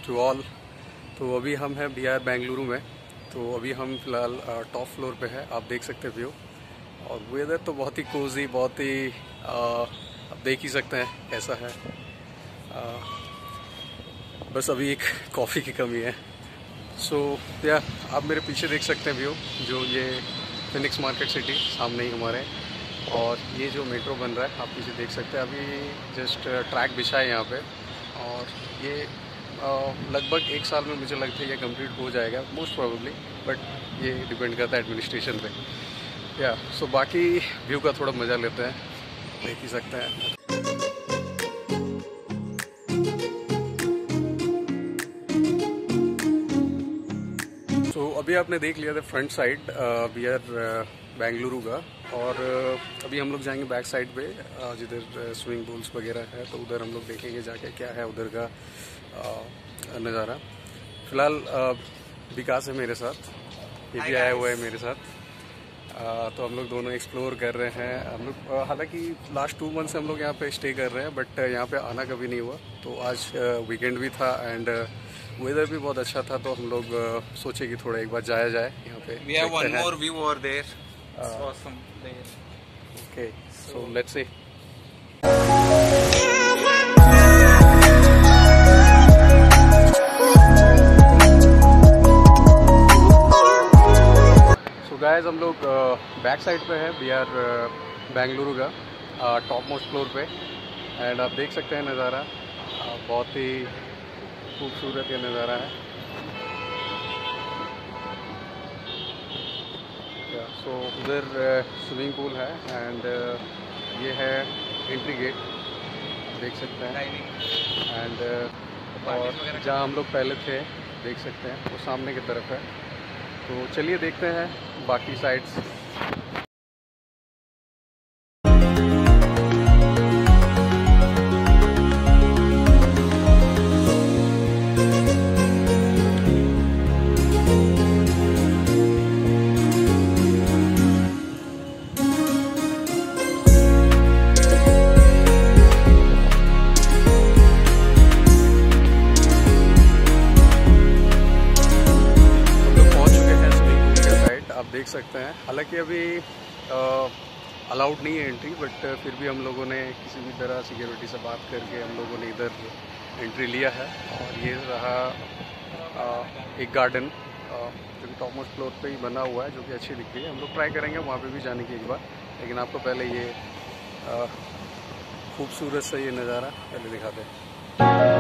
To all. तो अभी हम हैं बिहार बेंगलुरु में। तो अभी हम फ़िलहाल टॉप फ्लोर पे है, आप देख सकते हैं व्यू। और वेदर तो बहुत ही कोजी, बहुत ही आप देख ही सकते हैं कैसा है। बस अभी एक कॉफ़ी की कमी है। सो या आप मेरे पीछे देख सकते हैं व्यू, जो ये फिनिक्स मार्केट सिटी सामने ही हमारे। और ये जो मेट्रो बन रहा है आप पीछे देख सकते हैं, अभी जस्ट ट्रैक बिछा है यहाँ पे। और ये लगभग 1 साल में मुझे लगता है ये कंप्लीट हो जाएगा मोस्ट प्रोबेबली, बट ये डिपेंड करता है एडमिनिस्ट्रेशन पे। या सो बाकी व्यू का थोड़ा मज़ा लेते हैं, देख ही सकते हैं। तो अभी आपने देख लिया था फ्रंट साइड बिहार बेंगलुरु का। और अभी हम लोग जाएंगे बैक साइड पे, जिधर स्विमिंग पूल्स वगैरह है। तो उधर हम लोग देखेंगे जाके क्या है उधर का नज़ारा। फ़िलहाल विकास है मेरे साथ, ये भी आया हुआ है मेरे साथ। तो हम लोग दोनों एक्सप्लोर कर रहे हैं। हम लोग हालांकि लास्ट 2 मंथ से हम लोग यहाँ पे स्टे कर रहे हैं, बट यहाँ पे आना कभी नहीं हुआ। तो आज वीकेंड भी था एंड वेदर भी बहुत अच्छा था, तो हम लोग सोचे कि थोड़ा एक बार जाया जाए यहाँ पे। We have one more view over there. It's awesome there. Okay, so let's see. So guys, हम लोग बैक साइड पे है बिहार बेंगलुरु का टॉप मोस्ट फ्लोर पे। एंड आप देख सकते हैं नज़ारा, बहुत ही खूबसूरत ये नज़ारा है। सो उधर स्विमिंग पूल है एंड ये है एंट्री गेट, देख सकते हैं। एंड और जहाँ हम लोग पहले थे देख सकते हैं वो सामने की तरफ है। तो चलिए देखते हैं बाकी साइड्स। देख सकते हैं, हालांकि अभी अलाउड नहीं है एंट्री, बट फिर भी हम लोगों ने किसी भी तरह सिक्योरिटी से बात करके हम लोगों ने इधर एंट्री लिया है। और ये रहा एक गार्डन जो कि टॉप मोस्ट फ्लोर पे ही बना हुआ है, जो कि अच्छी दिख रही है। हम लोग ट्राई करेंगे वहाँ पे भी जाने की एक बार, लेकिन आपको पहले ये खूबसूरत सा ये नज़ारा पहले दिखाते हैं।